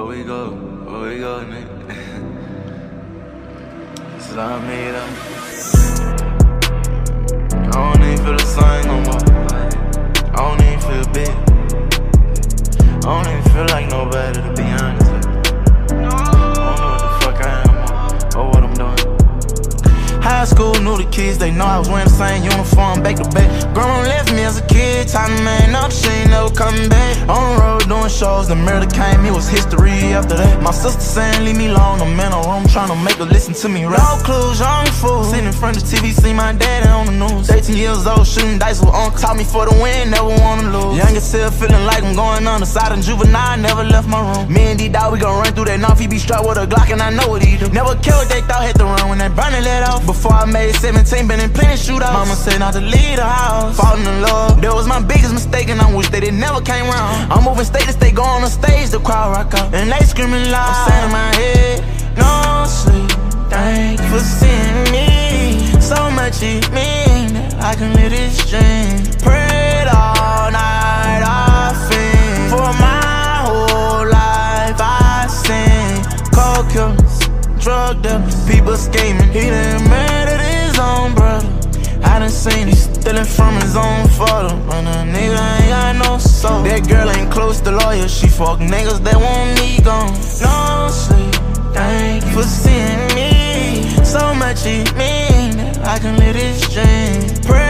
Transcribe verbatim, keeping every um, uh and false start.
Where we go? Where we go, nigga? This is all made up. I don't even feel the sun no more. I don't even feel big. I don't even feel like nobody, to be honest. I don't know what the fuck I am or what I'm doing. High school knew the kids, they know I was wearing the same uniform back to back. Grandma left me as a kid, time to man up, she ain't never coming back. On the road doing shows, the murder came, it was history after that. My sister saying leave me alone, I'm in a room trying to make her listen to me rap. No clues, young fool, sitting in front of the T V, see my daddy on the news. eighteen years old, shooting dice with uncle, taught me for the win, never wanna lose. Young as hell, feeling like I'm going on the side of juvenile, never left my room. Me and D-Dog, we gon' run through that North, he be strapped with a Glock and I know what he do. Never care what they thought, hit the run when that burning let off. Before I made seventeen, been in plenty shootouts. Mama said not to leave the house, falling in love. That was my biggest mistake and I wish that it never came round. I'm moving state to state, go on the stage, the crowd rock out, and they screaming loud. I'm saying in my head, no sleep, thank you for seeing me. So much it mean that I can live this dream. Prayed all night, I think. For my whole life I sing. Cold killers, drug dealers, people scheming. He done murdered his own brother. I done seen he stealing from his own father. And a nigga ain't got no soul. That girl ain't close to lawyer, she fuck niggas that want me gone. No sleep, thank you for seeing me. So much it mean that I can live this dream. Pray